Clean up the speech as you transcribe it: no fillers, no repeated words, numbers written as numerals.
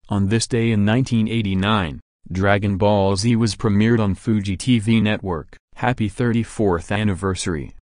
On this day in 1989, Dragon Ball Z was premiered on Fuji TV network. Happy 34th anniversary.